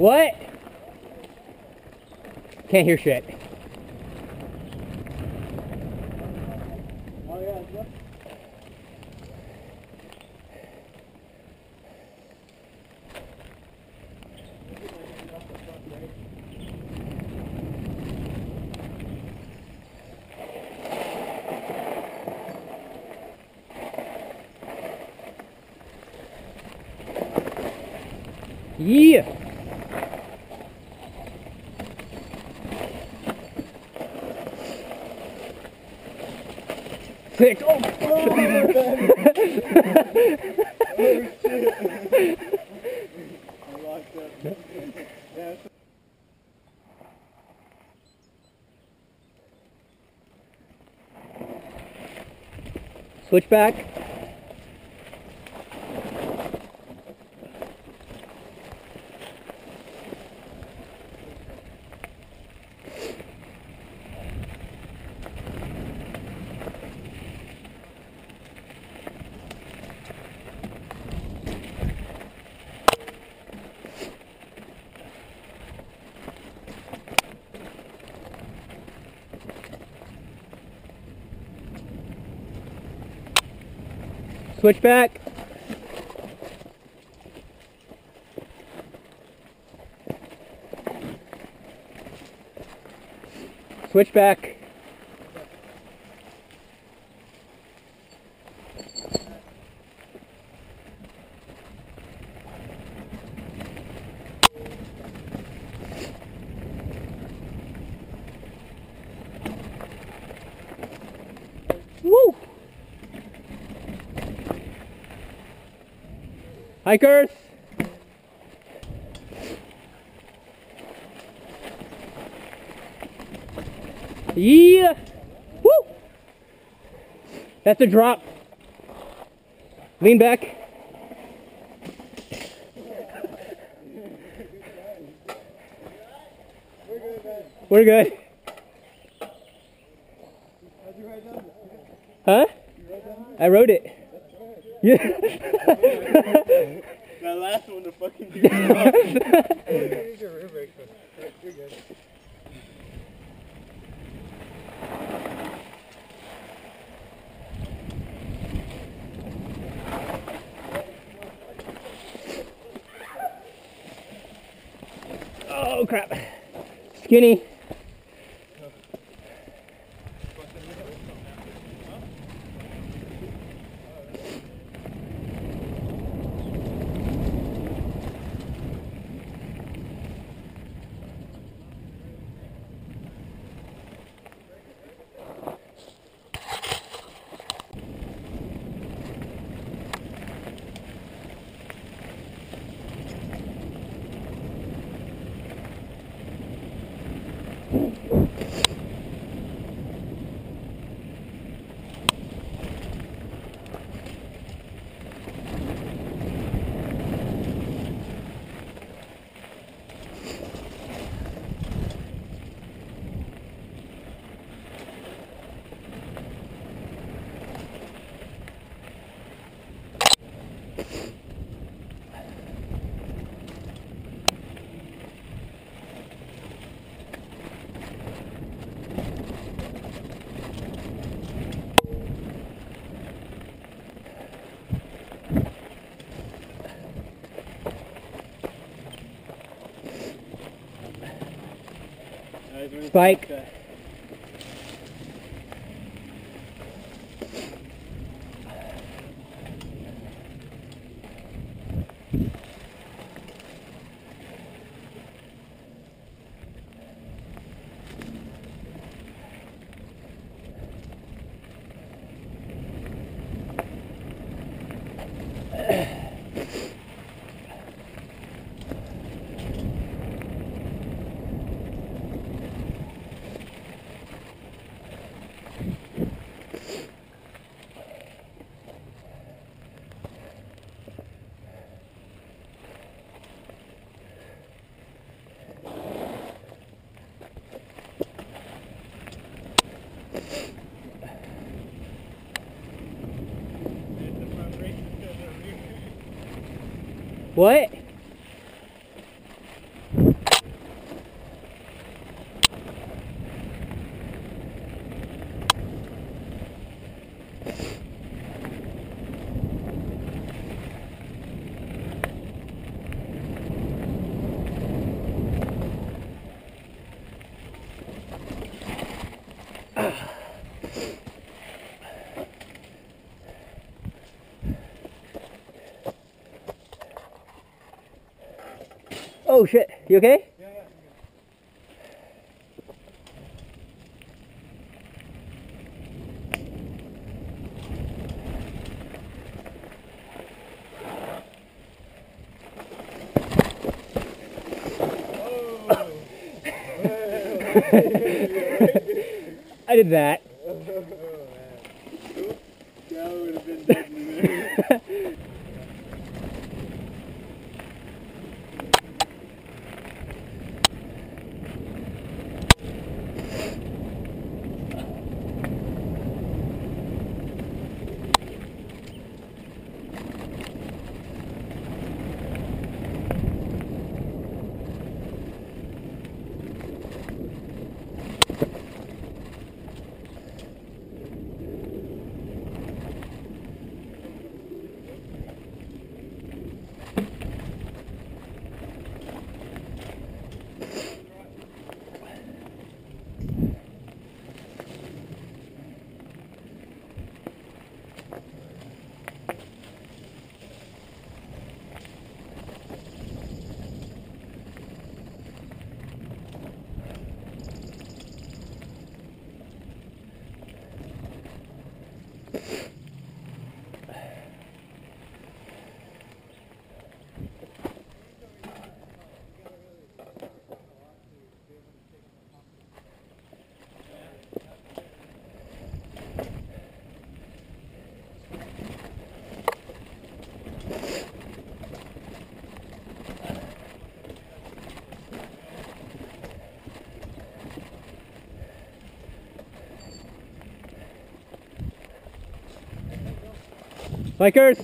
What? Can't hear shit. Oh yeah, look. Yeah. Six. Oh. Oh shit. I locked up. Yeah. Switch back. Switch back. Switch back. Woo! Hikers! Yeah! Woo! That's a drop. Lean back. We're good. How'd you write down? Huh? You wrote down? I wrote it. Yeah. That last one to fucking do it. You're good. Oh crap. Skinny. Spike. What? You okay? Yeah, yeah. I did that. Oh, man. That would have been dead in there. Bikers!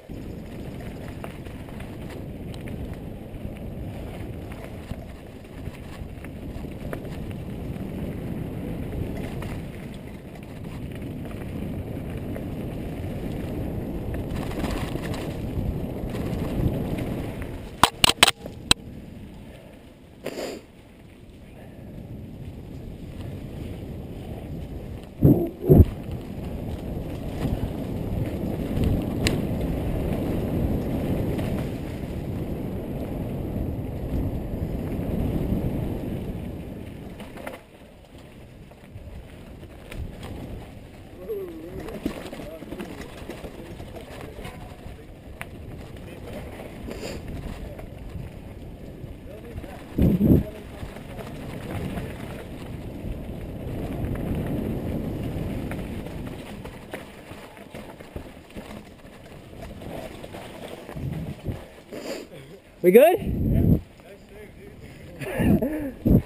We good? Yeah. Nice save, dude.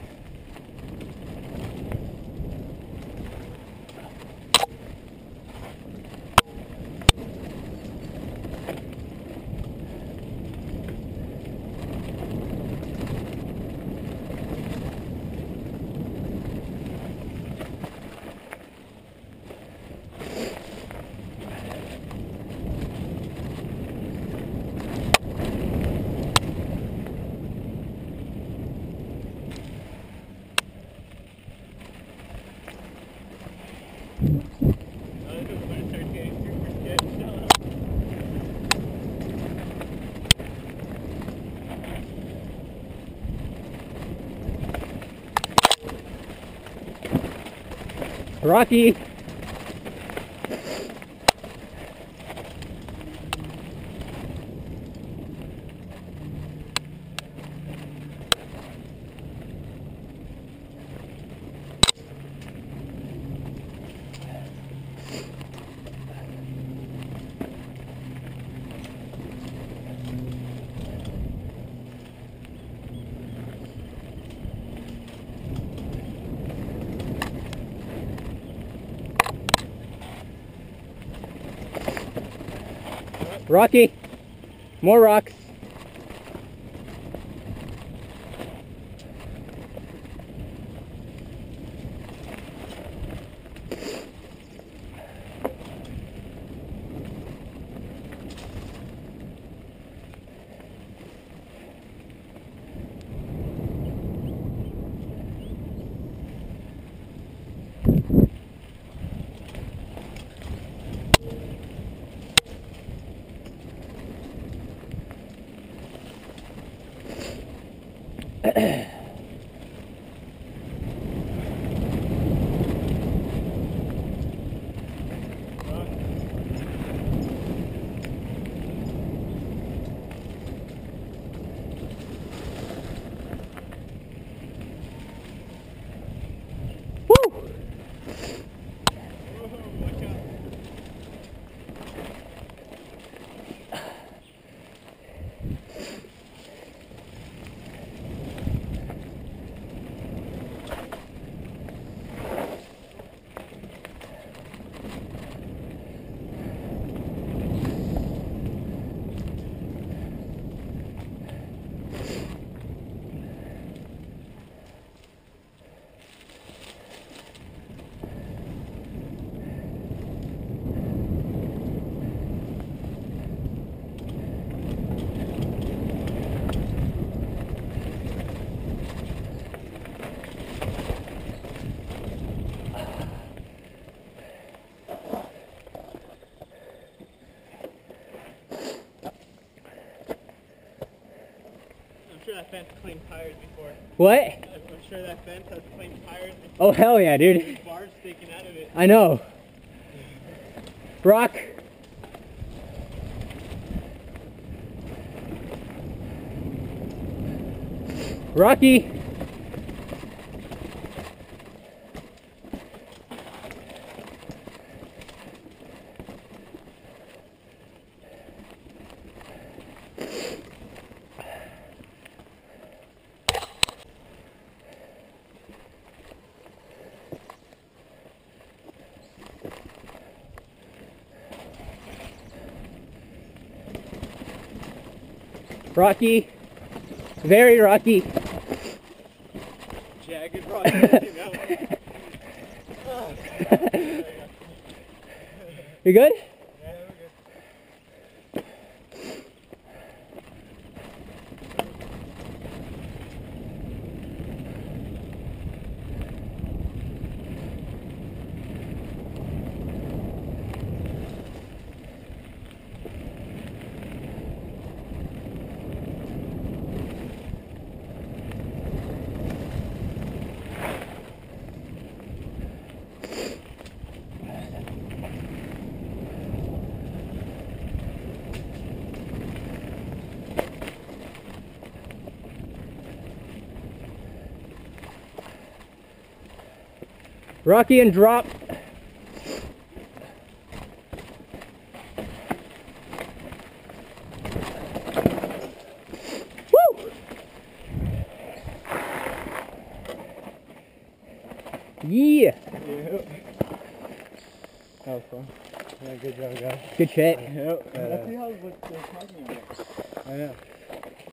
Rocky! Rocky! More rocks! that fence claimed tires before. What? I'm sure that fence has claimed tires before. Oh, hell yeah, dude. There's bars sticking out of it. I know. Rock. Rocky. Rocky. Very rocky. Jagged rock. You know? You good? Yeah, we're good. Rocky and drop. Woo! Yeah. That was fun. Yeah, good job, guys. Good shit. Yep. Let's see how what's talking about. I know.